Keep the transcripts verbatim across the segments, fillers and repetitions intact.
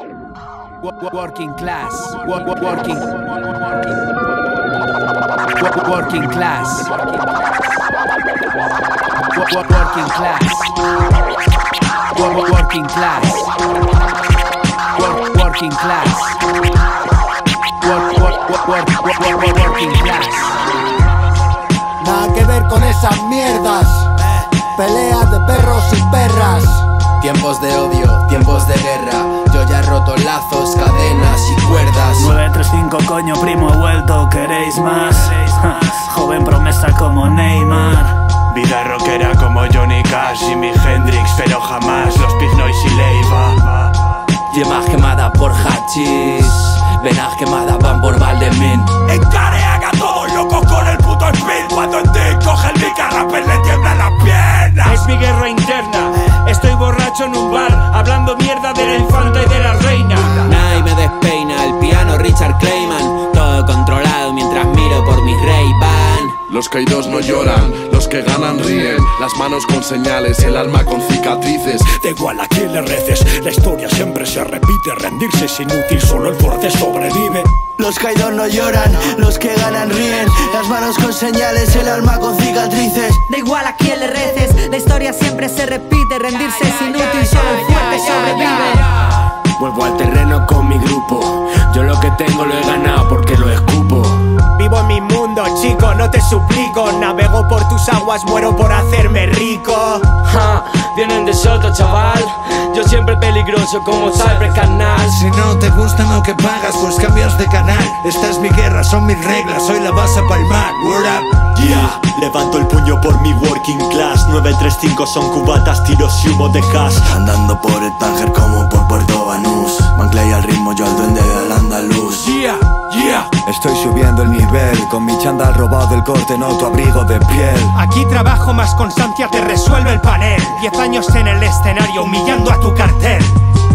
Working class, working, working class, working class, working class, working class, working class. Nada que ver con esas mierdas, peleas de perros y perras. Tiempos de odio, tiempos de guerra. Yo ya he roto lazos, cadenas y cuerdas. nueve tres cinco coño, primo, he vuelto. ¿Queréis más? Joven promesa como Neymar. Vida rockera como Johnny Cash, Jimi Hendrix, pero jamás los Pig Noise y Leiva. Yema quemada por hachís, venas quemada van por Valdemín. Encare haga todo loco con el puto speed. Cuando en ti coge el mic a rapper le tiemblan las piernas. Es mi guerra interna, estoy borracho en un bar, hablando mierda de la infanta y de la reina. Nadie me despeina, el piano Richard Clayman. Todo controlado mientras miro por mis Ray-Ban. Los caídos no lloran, los que ganan ríen. Las manos con señales, el alma con cicatrices. Da igual a quién le reces, la historia siempre se repite. Rendirse es inútil, solo el fuerte sobrevive. Los caídos no lloran, los que ganan ríen. Las manos con señales, el alma con cicatrices. Da igual a quién le reces, la historia siempre se repite. Rendirse es inútil, solo el fuerte sobrevive. Vuelvo al terreno con mi grupo. Yo lo que tengo lo he ganado porque lo escupo. Vivo en mi mundo, chico, no te suplico. Navego por tus aguas, muero por hacerme rico. Ja, vienen de Soto, chaval. Yo siempre peligroso como Cyber Canal. Si no te gusta lo que pagas, pues cambias de canal. Esta es mi guerra, son mis reglas, soy la base pa'l mar. Word up. Yeah, levanto el puño por mi working class. nueve tres cinco son cubatas, tiros y humo de gas. Andando por el Tánger como por Puerto Banús. Manclay al ritmo, yo al duende del andaluz. Yeah, yeah. Estoy subiendo el nivel, con mi chándal robado del corte, no tu abrigo de piel. Aquí trabajo más constancia, te resuelve el panel. Diez años en el escenario, humillando a tu cartel.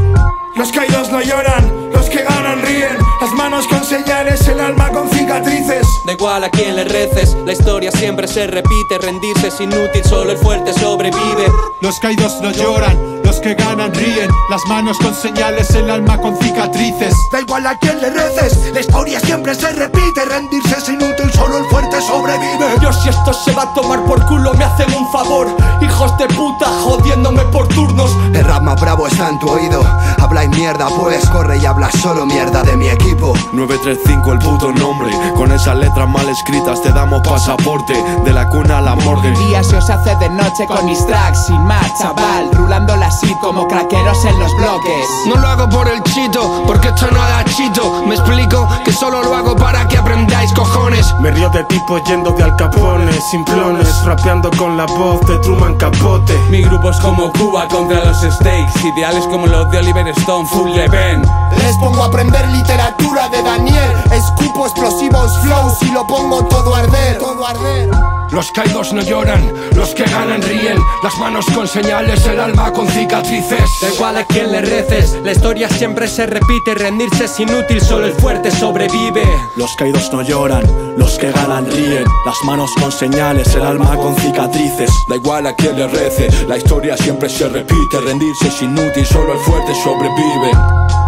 Los caídos no lloran, los que ganan ríen. Las manos con señales, el alma con cicatrices. Da igual a quien le reces, la historia siempre se repite. Rendirse es inútil, solo el fuerte sobrevive. Los caídos no lloran, los que ganan ríen. Las manos con señales, el alma con cicatrices. Da igual a quien le reces, la historia siempre se repite. Rendirse es inútil, solo el fuerte sobrevive. Yo si esto se va a tomar por culo me hacen un favor. Hijos de puta jodiéndome por turnos. El rap más bravo está en tu oído. Habláis mierda, pues corre y habla solo mierda de mi equipo. nueve tres cinco el puto nombre. Con esas letras mal escritas te damos pasaporte. De la cuna a la morgue. El día se os hace de noche con mis tracks sin más, chaval. Rulando la seed como craqueros en los bloques. No lo hago por el chito, porque esto no da chito. Me explico que solo lo hago para que aprendáis, cojones. Me río de tipos yendo de Al Capone, simplones, rapeando con la voz de Truman Capote. Mi grupo es como Cuba contra los Steaks. Ideales como los de Oliver Stone, Full Leven. Les pongo a aprender literatura de Daniel. Escupo explosivos flows y lo pongo todo a arder, todo a arder. Los caídos no lloran, los que ganan ríen. Las manos con señales, el alma con cicatrices. Da igual a quien le reces, la historia siempre se repite. Rendirse es inútil, solo el fuerte sobrevive. Los caídos no lloran, los que ganan ríen. Las manos con señales, el alma con cicatrices. Da igual a quien le rece, la historia siempre se repite. Rendirse es inútil, solo el fuerte sobrevive.